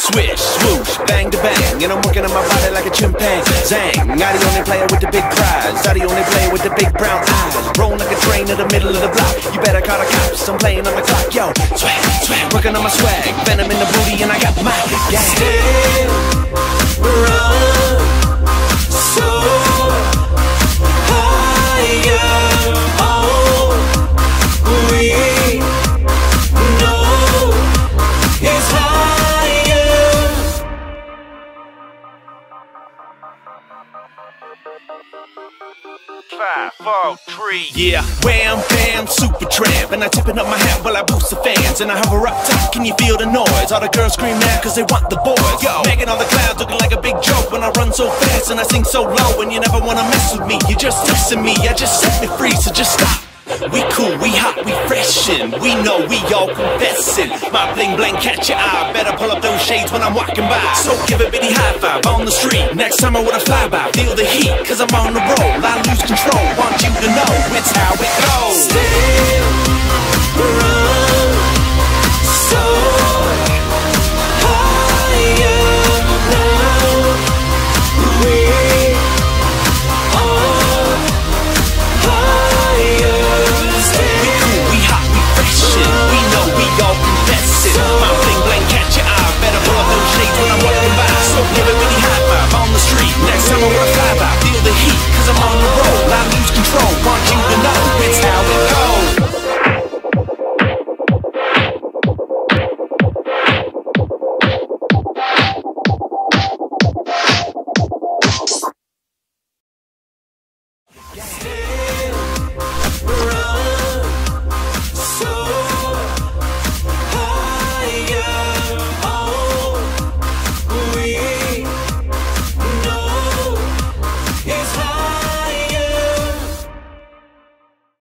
Swish, swoosh, bang to bang, and I'm working on my body like a chimpanzee. Zang, I'm the only player with the big prize, I'm the only player with the big brown eyes. Rolling like a train in the middle of the block. You better call the cops, I'm playing on the clock. Yo, swag, swag, working on my swag, venom in the booty, and I got my gang. Still run so higher. All we know is higher. 5, 4, 3, yeah. Wham, bam, super tramp, and I tipping up my hat while I boost the fans, and I hover up top. Can you feel the noise? All the girls scream now 'cause they want the boys. Yo, making all the clouds looking like a big joke when I run so fast and I sing so low, and you never wanna mess with me. You're just testing me, I just set me free, so just stop. We cool, we hot, we freshin'. We know we all confessin'. My bling bling catch your eye. Better pull up those shades when I'm walking by. So give a bitty high five on the street. Next time I wanna fly by, feel the heat, 'cause I'm on the roll. I lose control, want you to know it's how it goes. Still run.